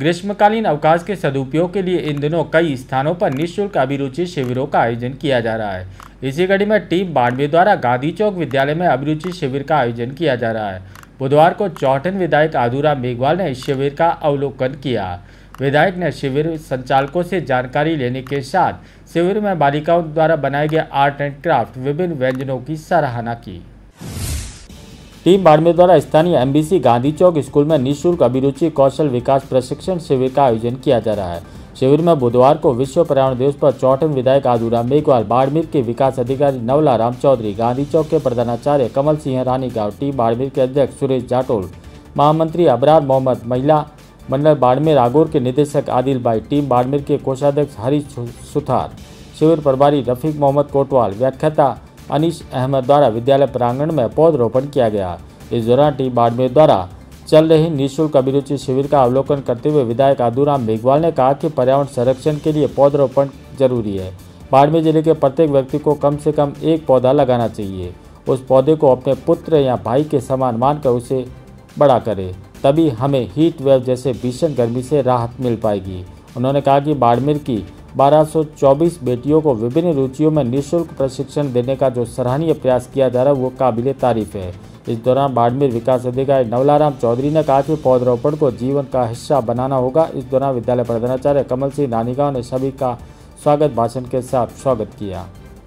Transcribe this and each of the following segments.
ग्रीष्मकालीन अवकाश के सदुपयोग के लिए इन दिनों कई स्थानों पर निःशुल्क अभिरुचि शिविरों का आयोजन किया जा रहा है। इसी कड़ी में टीम बाड़मेर द्वारा गांधी चौक विद्यालय में अभिरुचि शिविर का आयोजन किया जा रहा है। बुधवार को चौहटन विधायक आदूराम मेघवाल ने इस शिविर का अवलोकन किया। विधायक ने शिविर संचालकों से जानकारी लेने के साथ शिविर में बालिकाओं द्वारा बनाए गए आर्ट एंड क्राफ्ट विभिन्न व्यंजनों की सराहना की। टीम बाड़मेर द्वारा स्थानीय एमबीसी गांधी चौक स्कूल में निःशुल्क अभिरुचि कौशल विकास प्रशिक्षण शिविर का आयोजन किया जा रहा है। शिविर में बुधवार को विश्व पर्यावरण दिवस पर चौहटन विधायक आदूराम मेघवाल, बाड़मेर के विकास अधिकारी नवलाराम चौधरी, गांधी चौक के प्रधानाचार्य कमल सिंह रानीगांव, टीम बाड़मेर के अध्यक्ष सुरेश जाटोल, महामंत्री अबरार मोहम्मद, महिला मंडल बाड़मेर आगोर के निदेशक आदिल भाई, टीम बाड़मेर के कोषाध्यक्ष हरीश सुथार, शिविर प्रभारी रफीक मोहम्मद कोटवाल, व्याख्याता अनीश अहमद द्वारा विद्यालय प्रांगण में पौधरोपण किया गया। इस दौरान टीम बाड़मेर द्वारा चल रही निःशुल्क अभिरुचि शिविर का अवलोकन करते हुए विधायक आदूराम मेघवाल ने कहा कि पर्यावरण संरक्षण के लिए पौधरोपण जरूरी है। बाड़मेर जिले के प्रत्येक व्यक्ति को कम से कम एक पौधा लगाना चाहिए। उस पौधे को अपने पुत्र या भाई के समान मानकर उसे बड़ा करे, तभी हमें हीट वेव जैसे भीषण गर्मी से राहत मिल पाएगी। उन्होंने कहा कि बाड़मेर की 1224 बेटियों को विभिन्न रुचियों में निःशुल्क प्रशिक्षण देने का जो सराहनीय प्रयास किया जा रहा है वो काबिले तारीफ है। इस दौरान बाड़मेर विकास अधिकारी नवलाराम चौधरी ने कहा कि पौधरोपण को जीवन का हिस्सा बनाना होगा। इस दौरान विद्यालय प्रधानाचार्य कमल सिंह रानीगांव ने सभी का स्वागत भाषण के साथ स्वागत किया।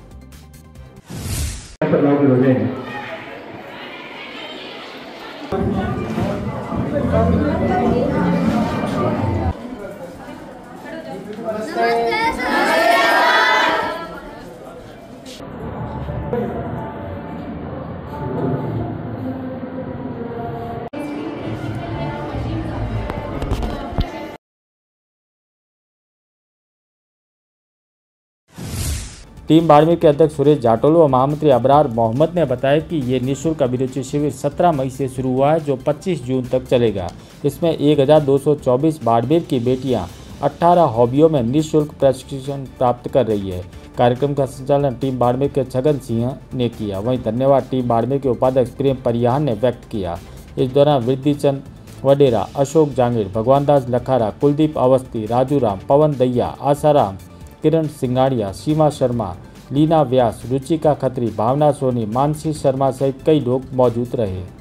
टीम बाड़मेर के अध्यक्ष सुरेश जाटोल व महामंत्री अबरार मोहम्मद ने बताया कि ये निःशुल्क अभिरुचि शिविर 17 मई से शुरू हुआ है जो 25 जून तक चलेगा। इसमें 1224 बाड़मेर की बेटियां 18 हॉबियों में निःशुल्क प्रशिक्षण प्राप्त कर रही है। कार्यक्रम का संचालन टीम बाड़मेर के छगन सिंह ने किया। वहीं धन्यवाद टीम बाड़मेर के उपाध्यक्ष प्रेम परिहान ने व्यक्त किया। इस दौरान वृद्धिचंद वडेरा, अशोक जांगीर, भगवानदास लखारा, कुलदीप अवस्थी, राजू राम, पवन दैया, आसाराम, किरण सिंगाड़िया, सीमा शर्मा, लीना व्यास, रुचिका खत्री, भावना सोनी, मानसी शर्मा सहित कई लोग मौजूद रहे।